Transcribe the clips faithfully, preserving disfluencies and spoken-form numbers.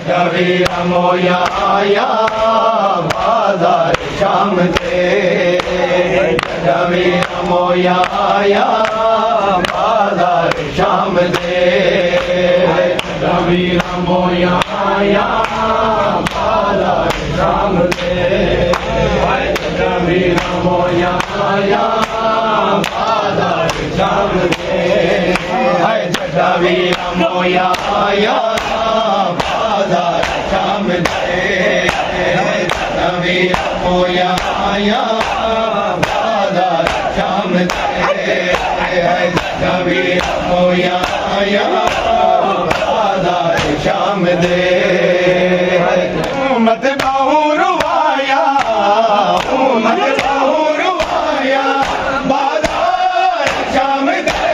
जवीर मोया आया बाजार शाम दे जवीर मोया आया बाजार शाम दे जवीर मोया आया बाजार शाम दे जवीर मोया आया बाजार शाम दे जवीर मोया आया बाजार शाम दे जवीर मोया आया बाजार शाम दे जवीर मोया आया बाजार शाम दे मत बाहू रुवाया मत बाहू रुवाया बाजार शाम दे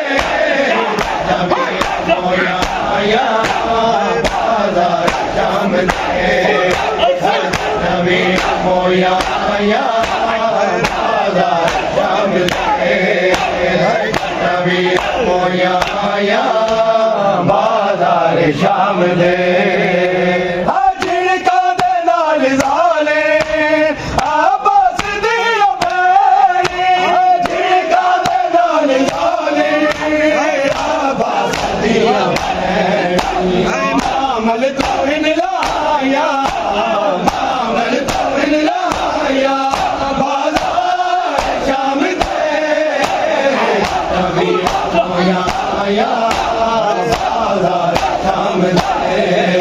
जवीर मोया आया बाजार शाम दे जवीर मोया आया बाजार शाम दे जवीर मोया आया बाजार शाम दे झिड़का दे नाल ज़ाले अब्बास दी अबैनी झिड़का दे नाल ज़ाले अब्बास दी अबैनी मामल तोहिन लाया मामल तोहिन लाया बाजार शाम दे जवीर मोया आया बाजार शाम दे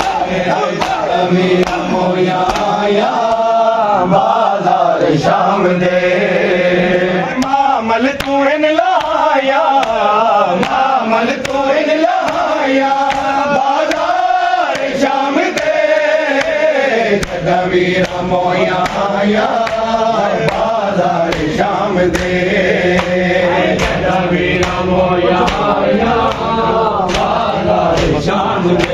जवीर मोया आया बाजार शाम दे मामल तोहिन लाया मामल तोहिन लाया बाजार शाम दे जवीर मोया आया बाजार शाम दे जवीर मोया आया बाजार शाम दे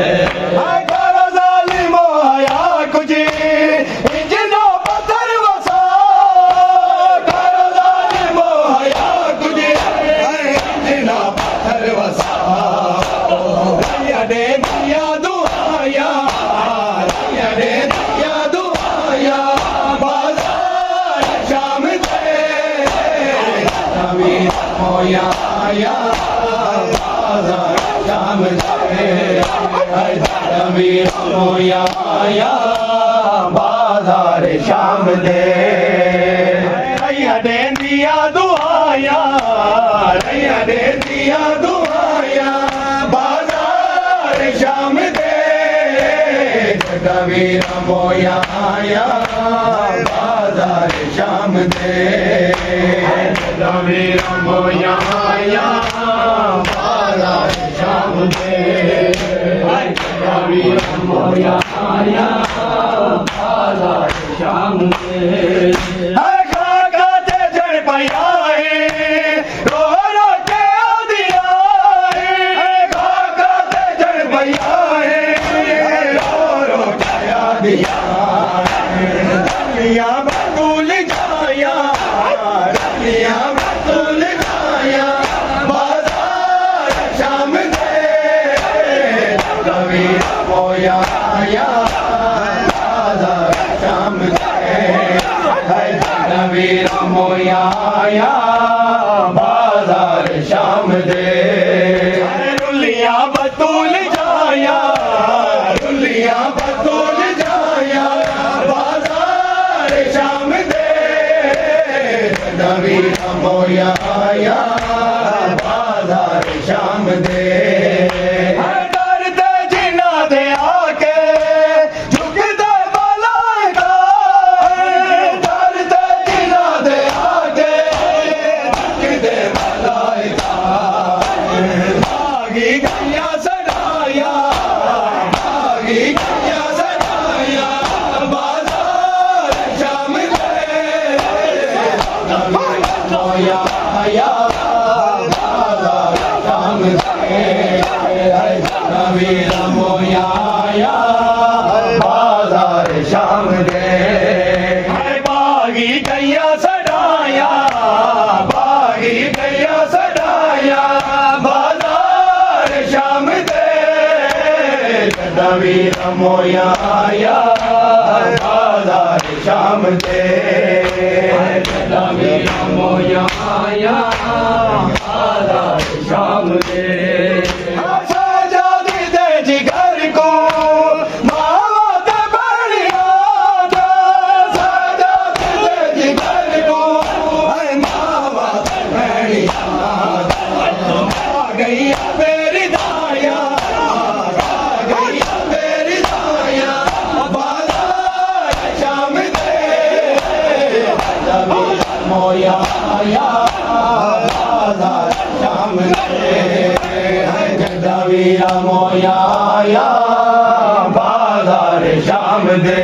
मोया आया बाजार शाम दे जवीर मोया आया बाजार शाम दे रैया दे दिया दुआया रैया दे दिया दुआया बाजार शाम दे जवीर मोया आया बाजार शाम दे जवीर मोया आया बाजार शाम दे जवीर मोया आया बाजार शाम दे खाका ते जड़ पाया रो रो के दिया खाका ते जड़ पाया रो रो के दिया दुनिया भूल जाया दुनिया भूल जाया बाजार शाम दे जवीर मोया आया बाजार शाम दे जवीर मोया आया बाजार शाम दे रुलिया बतूल जाया रुलिया बतूल जाया बाजार शाम दे जवीर मोया आया बाजार शाम दे डरते जिना दे आके झुकते मलाइका डरते जिना दे आके झुकते मलाइका भागी गैया सड़ाया भागी गैया सड़ाया बाजार शाम दे मोया आया बाजार शाम दे जवीर मोया आया बाजार शाम दे बागी गैया सड़ाया बागी गैया सड़ाया बाजार शाम दे वीर मोया आया बाजार शाम दे वीर मोया आया बाजार शाम दे साजादी दे जिगर को मावा दे बढ़िया दे साजादी दे जिगर को मावा दे बढ़िया आ गई मेरी दाया मोया आया बाजार शाम दे गदा वीरा मोया आया बाजार शाम दे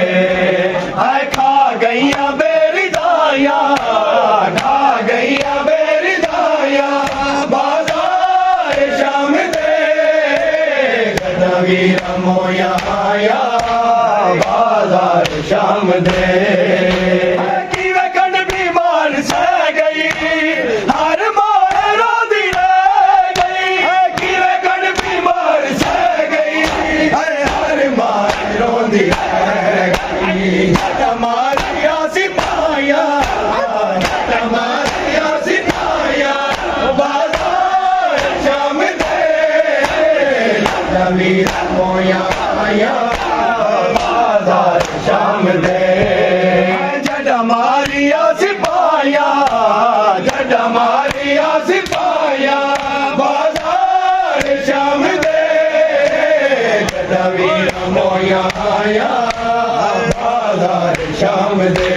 खा गईया बेरी दाया खा गईया बेरी दाया बाजार शाम दे गदा वीरा मोया आया बाजार शाम दे सह गई हर मार रोदी रह गई किवे कण बीमार सह गई हर मार रोदी रह गई मारिया सिपाहिया मारिया सिपाहिया बाजार शाम दे वीर मोया आया बाजार शाम दे जड़ा मारिया सिपाहिया जड़ा मारिया सिपाहिया बाजार शाम दे जड़ा वीर मोया आया बाजार शाम दे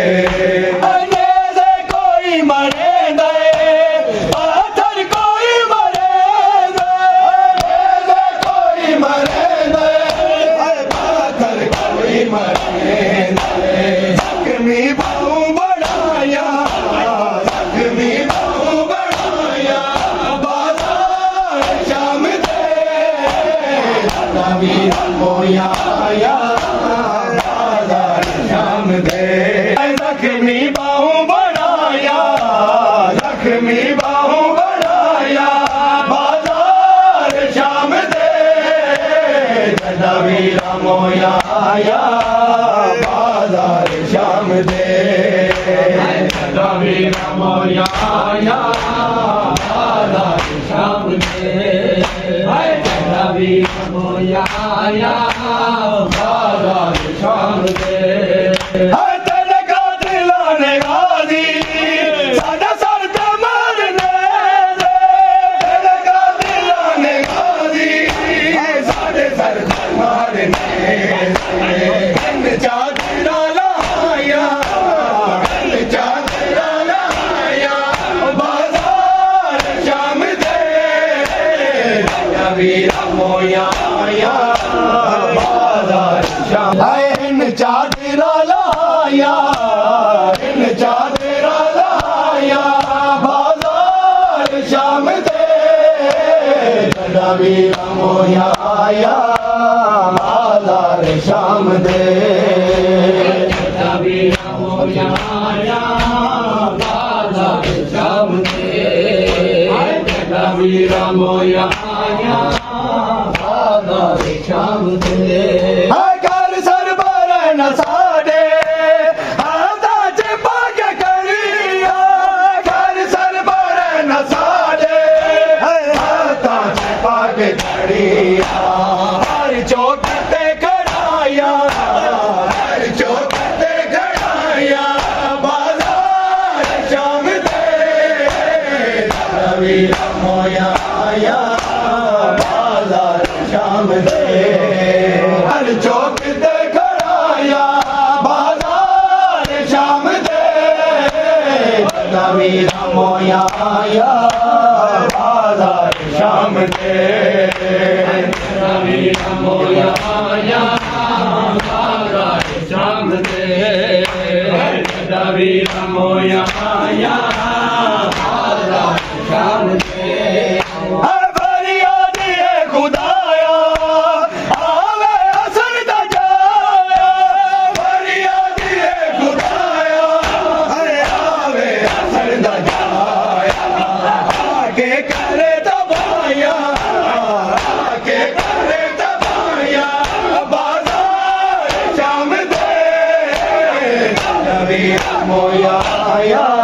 से कोई मरे दे पाथर कोई मरे दे से कोई मरे दे पाथर कोई मरे दे जख्मी बाहू बढ़ाया जख्मी बाहू बढ़ाया बाजार शाम दे वीर मोया आया बाजार शाम दे जख्मी बाहू बढ़ाया जख्मी बाहू बढ़ाया बाजार शाम दे वीर मोया आया बाजार शाम दे वीर मोया आया बाजार शाम दे वीर मोया आया बाजार शाम दे का दिलाने गाजी सादा सर पे मारने दे का दिलाने गाजी सादे सर पे मारने दे चादरा लाया चादरा लाया बाजार शाम दे वीर मोया आया बाजार शाम इन चादरा लाया इन चादरा लाया बाजार शाम दे वीर मोया आया बाजार शाम दे वीर मोया आया बाजार शाम दे वीर मोया आया बाजार शाम दे घर सर पर न साडे आता चिपा के करिया घर सर पर न साडे आता चिपा के करिया हर चौक पे खड़ाया हर चौक पे खड़ाया बाजार शाम दे वीर मोया आया बाजार शाम दे हर चौक पे खड़ाया बाजार शाम दे वीर मोया आया बाजार शाम दे वीर मोया आया बाजार शाम दे वीर मोया आया बाजार शाम दे खुदाया आवे असर दा जाया फरियाद खुदाया आवे असर दा जाया आके करे दबाया आके करे दबाया मोया या